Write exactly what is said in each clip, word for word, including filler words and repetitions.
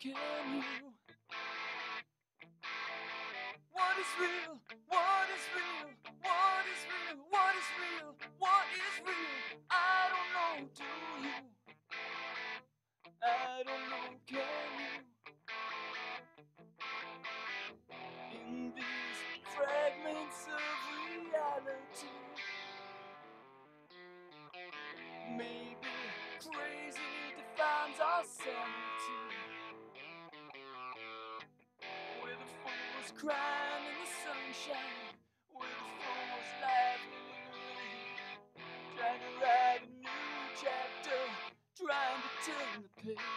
can you? What is real? What is real? What is real? What is real? What is real? I don't know, do you? I don't know, can you? In these fragments of reality, maybe crazy defines our sanity. We're the fools crying in the sunshine, we're the fools laughing in the rain, trying to write a new chapter, trying to turn the page.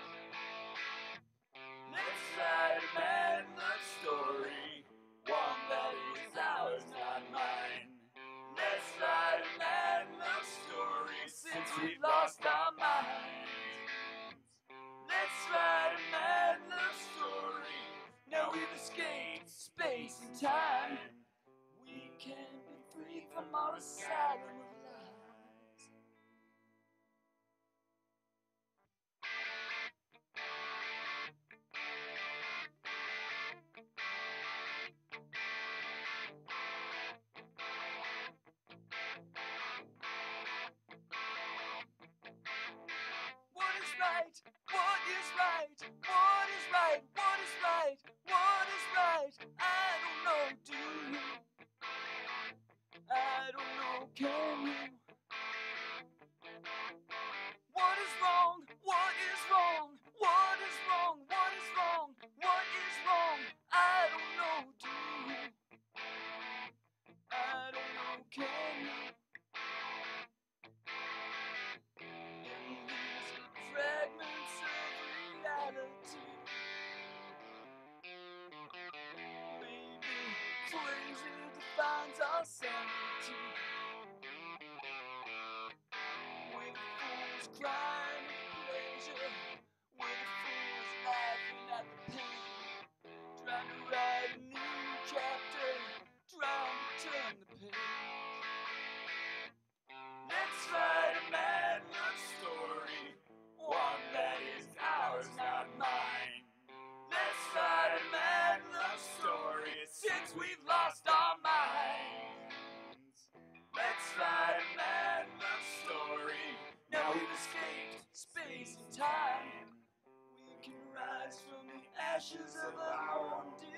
Let's write a mad love story, one that is ours, not mine. Let's write a mad love story since we've lost our minds. Let's write a mad love story, now we've escaped space and time. We can be free from our asylum of lies. What is right? What is right? What is right? What is right? What is right? I don't know, do you? I don't know, can you? What is wrong? What is wrong? What is wrong? What is wrong? What is wrong? I don't know, do you? I don't know, can you? In these fragments of reality, maybe crazy defines our sanity. We're the fools crying at pleasure, we're the fools laughing at the pain, trying to write a new chapter, trying to turn the page. Let's write a mad love story, one that is ours, not mine. Let's write a mad love story since we've lost our minds. Let's write a mad love story, now we've escaped space and time. We can rise from the ashes of our own